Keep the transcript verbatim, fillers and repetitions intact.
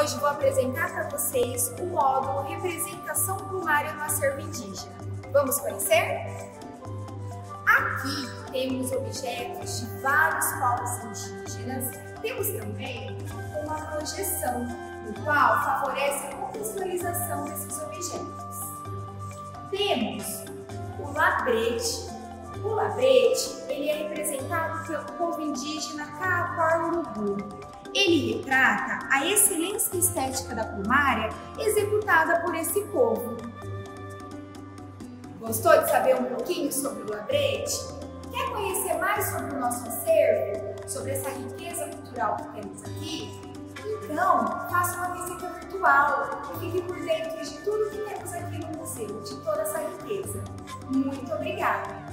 Hoje vou apresentar para vocês o módulo Representação Plumária no Acervo Indígena. Vamos conhecer? Aqui temos objetos de vários povos indígenas. Temos também uma projeção, o qual favorece a contextualização desses objetos. Temos o labrete. O labrete ele é representado pelo povo indígena Kaakwar-Urubu. Ele retrata a excelência estética da plumária executada por esse povo. Gostou de saber um pouquinho sobre o labrete? Quer conhecer mais sobre o nosso acervo? Sobre essa riqueza cultural que temos aqui? Então, faça uma visita virtual e fique por dentro de tudo que temos aqui no museu, de toda essa riqueza. Muito obrigada!